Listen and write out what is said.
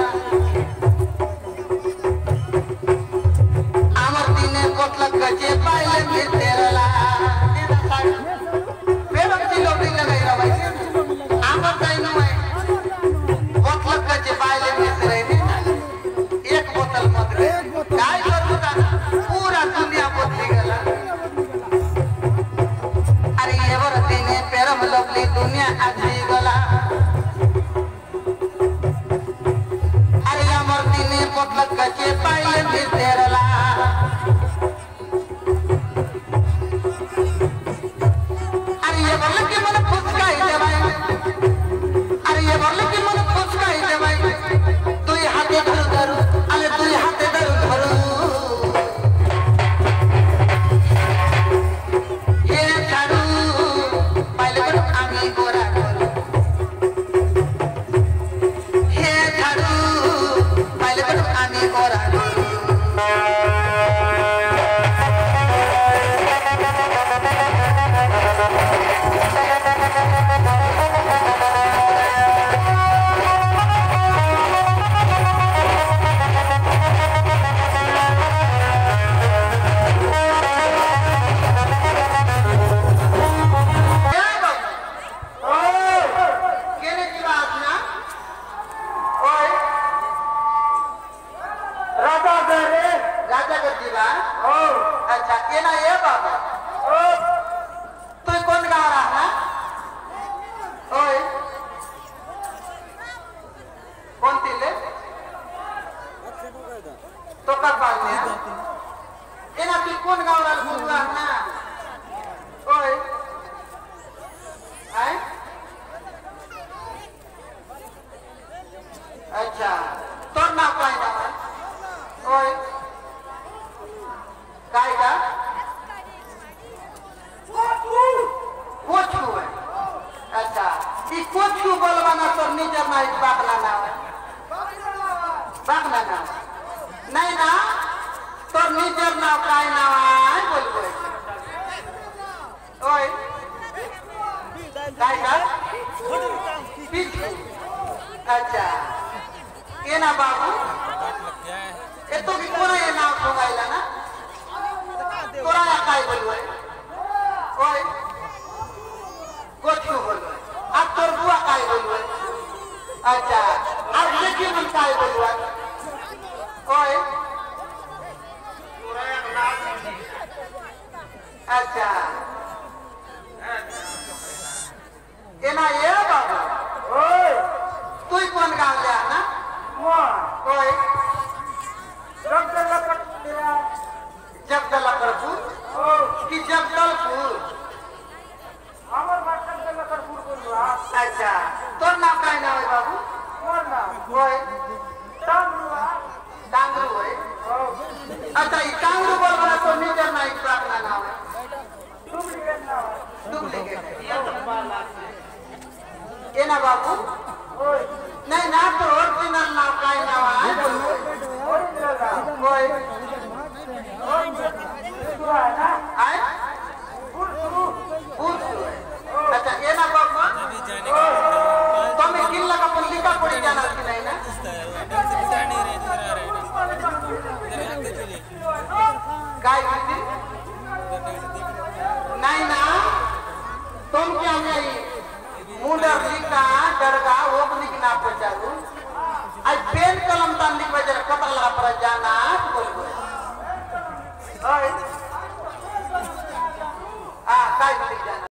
आमर दिने कोटलक गजे पाइले भितेरला पेरम जिलो भी लगाई रहा भाई आमर दाइनो है कोटलक गजे पाइले भितेरे एक बोतल मत रे काय करू ता पूरा दुनिया बदली गला अरे ये बर दिने पेरम लवली दुनिया आजी गला अरे आमर दिने कोटलक गजे पाइले भितेरला अच्छा ये ना ये बाबा तू कौन गा रहा है ओए कौन तिले तो कब बात है ये ना तू कौन गा रहा है ना ओए हैं अच्छा तो ना पाई ना ओए कायदा कोचू है अच्छा ये कोचू बोलवाना तो निजर ना एक बागला ना है बागला ना नहीं ना तो निजर ना काय ना है बोल बोल ओए कायदा अच्छा ये ना बाबू ये तो कि कोना ये ना होगाइला ना तोरा या काय बोलवे ओए कोचू बोलवे अब तोर बुआ काय बोलवे अच्छा अब लेकिन मन काय बोलवे ओए तोरा या ना अच्छा ये ना ये बाबू ओए तू ही कौन गाँव ले आना ओए जगदलकरपुर कि जगदलपुर हमर भाषा जगदलकरपुर बोलवा अच्छा तोर नाम काय नाम है बाबू मोर नाम ओए डांगरू है अच्छा ये डांगरू बोलवाना तो निजर ना एक अपना नाम है डुप्लीकेट ये ना बाबू ओए नहीं ना तो ओरिजिनल नाम काय नाम है बोल ओए अच्छा ये ना बाबा तो मैं किन लगा पर लिखा पड़ी जाना कि नहीं ना गाय बिल्ली नहीं ना तुम क्या नहीं मुंडर लिखा डरगा वो भी लिखना पड़ जाओ आज पेन कलम तान लिख बजा कपड़ा लगा पर जाना बोल बोल ओए आ काय लिख जाना